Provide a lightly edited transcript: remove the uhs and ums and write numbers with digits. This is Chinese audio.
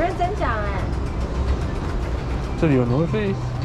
认真讲哎。 这里有 North Face。